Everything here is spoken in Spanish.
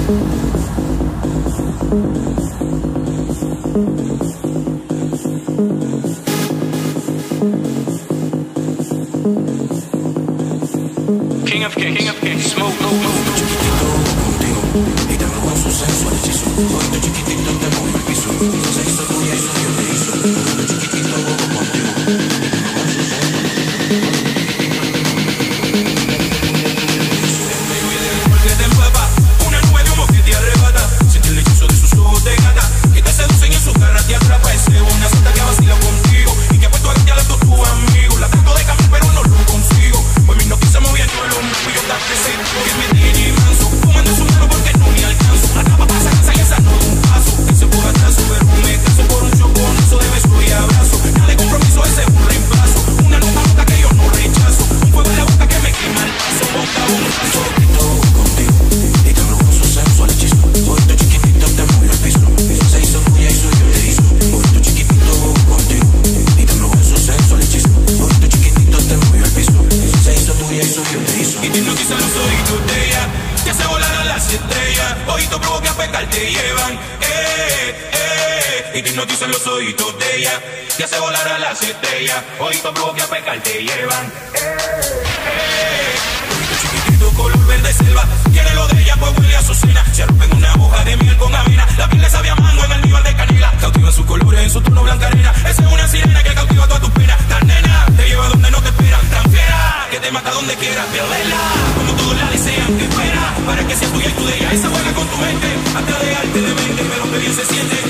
King of Kings, Smoke. Chiquitito contigo, y te robo su sensual hechizo. Ojito chiquitito te mueve el piso. Se hizo tuya y soy yo te hizo. Ojito chiquitito contigo, y te robo su sensual hechizo. Que te empapa, una nube de humo que te arrebata. Siente el hechizo de sus ojos de gata, que te seducen y en sus garras te atrapa. Es una santa que vacila contigo y que ha puesto a gatear a todos tus amigos. La trato de camino pero no lo consigo. Pues mi noticia moviendo el hombro y yo te presento. Que me tiene manso, fumando su mano porque no me alcanzo. Atrapa pasa, cansa y esa no da un paso. Ese por atrás, pero me caso por un choconazo de beso y abrazo. Nada de compromiso, ese es un reemplazo. Una nota nota que yo no rechazo. Un fuego en la boca que me quema el paso. Boca un paso. Chiquitito contigo, y te robo su sensual hechizo. Ojito chiquitito te mueve el piso. Se hizo tuya y soy yo te hizo. Ojito chiquitito contigo, y te robo su sensual hechizo. Ojito chiquitito te mueve el piso. Se hizo tuya y soy yo te hizo. Y te hipnotizan los ojitos de ella, te hace volar a las estrellas. Ojitos provoca pecar, te llevan, Y te hipnotizan los ojitos de ella, te hace volar a las estrellas. Ojitos provoca pecar, te llevan, Ojito chiquitito color verde selva, quiere lo de ella pues huele a azucena. Se rompen una hoja de miel con avena, la piel le sabe a mango en el nivel de canela. Cautiva sus colores en su tono blanca arena. Esa es una sirena que cautiva todas tus penas. Tan nena, te lleva donde no te esperan. Tan fiera, que te mata donde quiera. Violela, como todos la desean, que espera para que sea tuya y tú de ella. Esa juega con tu mente, hasta de arte de mente, pero que bien se siente.